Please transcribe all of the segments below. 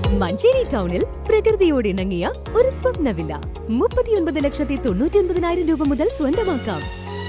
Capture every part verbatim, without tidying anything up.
മഞ്ചേരി ടൗണിൽ പ്രകൃതിയോട് ഇണങ്ങിയ ഒരു സ്വപ്ന വില്ല മുപ്പത്തിയൊൻപത് ലക്ഷത്തി തൊണ്ണൂറ്റി ഒൻപതിനായിരം രൂപ മുതൽ സ്വന്തമാക്കാം.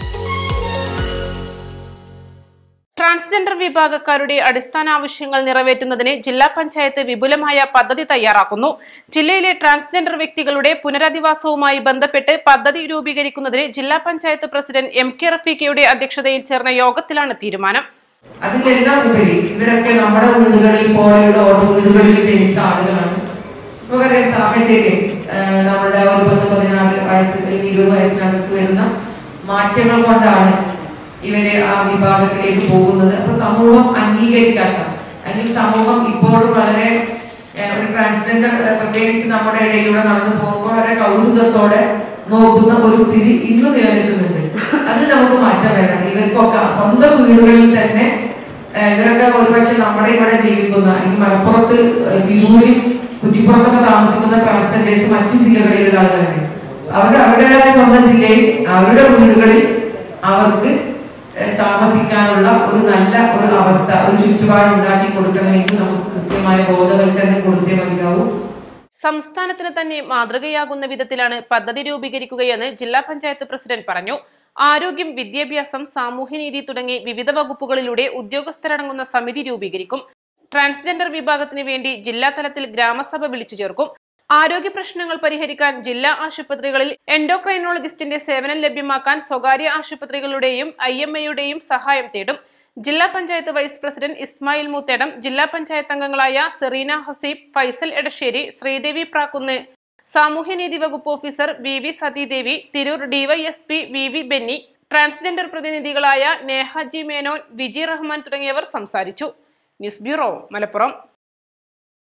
ട്രാൻസ്ജെൻഡർ വിഭാഗക്കാരുടെ അടിസ്ഥാന ആവശ്യങ്ങൾ നിറവേറ്റുന്നതിന് ജില്ലാ പഞ്ചായത്ത് വിപുലമായ പദ്ധതി തയ്യാറാക്കുന്നു. ജില്ലയിലെ ട്രാൻസ്ജെൻഡർ വ്യക്തികളുടെ പുനരധിവാസവുമായി ബന്ധപ്പെട്ട് പദ്ധതി രൂപീകരിക്കുന്നതിന് ജില്ലാ പഞ്ചായത്ത് പ്രസിഡന്റ് എം കെ റഫീഖയുടെ അധ്യക്ഷതയിൽ ചേർന്ന യോഗത്തിലാണ് തീരുമാനം. അതിലെല്ലാം ഉപരി ഇവരൊക്കെ നമ്മുടെ വീടുകളിൽ പോലെയുള്ള ഓരോ വീടുകളിൽ ജനിച്ച ആളുകളാണ്. നമുക്കറിയാം സാഹചര്യം നമ്മുടെ ഒരു പത്ത് പതിനാല് വയസ്സ് ഇരുപത് വയസ്സിനകത്ത് വരുന്ന മാറ്റങ്ങൾ കൊണ്ടാണ് ഇവര് ആ വിഭാഗത്തിലേക്ക് പോകുന്നത്. അപ്പൊ സമൂഹം അംഗീകരിക്കാത്ത അല്ലെങ്കിൽ സമൂഹം ഇപ്പോഴും വളരെ ഒരു ട്രാൻസ്ജെൻഡർ പ്രത്യേകിച്ച് നമ്മുടെ ഇടയിലൂടെ നടന്നു പോകുമ്പോൾ വളരെ കൗതുകത്തോടെ നോക്കുന്ന ഒരു സ്ഥിതി ഇന്ന് നിലനിൽക്കുന്നുണ്ട്. അത് നമുക്ക് മാറ്റം വരണം. ഇവർക്കൊക്കെ സ്വന്തം വീടുകളിൽ തന്നെ ഇവരൊക്കെ ഒരുപക്ഷെ നമ്മുടെ ഇവിടെ ജീവിക്കുന്ന അല്ലെങ്കിൽ മലപ്പുറത്ത് തിരൂരിൽ കുറ്റിപ്പുറത്തൊക്കെ താമസിക്കുന്ന ട്രാൻസ്ജെൻഡേഴ്സ് മറ്റു ജില്ലകളിലുള്ള ആളുകളാണ്. അവരുടെ അവരുടേതായ സ്വന്തം ജില്ലയിൽ അവരുടെ വീടുകളിൽ അവർക്ക് താമസിക്കാനുള്ള ഒരു നല്ല ഒരു അവസ്ഥ ഒരു ചുറ്റുപാട് ഉണ്ടാക്കി കൊടുക്കണമെങ്കിൽ നമുക്ക് കൃത്യമായ ബോധവൽക്കരണം കൊടുത്തേ മതിയാവൂ. സംസ്ഥാനത്തിന് തന്നെ മാതൃകയാകുന്ന വിധത്തിലാണ് പദ്ധതി രൂപീകരിക്കുകയെന്ന് ജില്ലാ പഞ്ചായത്ത് പ്രസിഡന്റ് പറഞ്ഞു. ആരോഗ്യം, വിദ്യാഭ്യാസം, സാമൂഹ്യനീതി തുടങ്ങി വിവിധ വകുപ്പുകളിലൂടെ ഉദ്യോഗസ്ഥരടങ്ങുന്ന സമിതി രൂപീകരിക്കും. ട്രാൻസ്ജെൻഡർ വിഭാഗത്തിന് വേണ്ടി ജില്ലാ തലത്തിൽ ഗ്രാമസഭ വിളിച്ചു ചേർക്കും. ആരോഗ്യ പ്രശ്നങ്ങൾ പരിഹരിക്കാൻ ജില്ലാ ആശുപത്രികളിൽ എൻഡോക്രൈനോളജിസ്റ്റിന്റെ സേവനം ലഭ്യമാക്കാൻ സ്വകാര്യ ആശുപത്രികളുടെയും ഐ എം എയുടെയും സഹായം തേടും. ജില്ലാ പഞ്ചായത്ത് വൈസ് പ്രസിഡന്റ് ഇസ്മായിൽ മൂത്തേടം, ജില്ലാ പഞ്ചായത്ത് അംഗങ്ങളായ സെറീന ഹസീബ്, ഫൈസൽ എടശ്ശേരി, ശ്രീദേവി പ്രാക്കുന്ന്, സാമൂഹ്യനീതി വകുപ്പ് officer V V Sathidevi, Tirur DYSP V V Benny, transgender പ്രതിനിധികളായ നേഹ ജി മേനോൻ, വിജി റഹ്മാൻ തുടങ്ങിയവർ സംസാരിച്ചു. News bureau, Malappuram.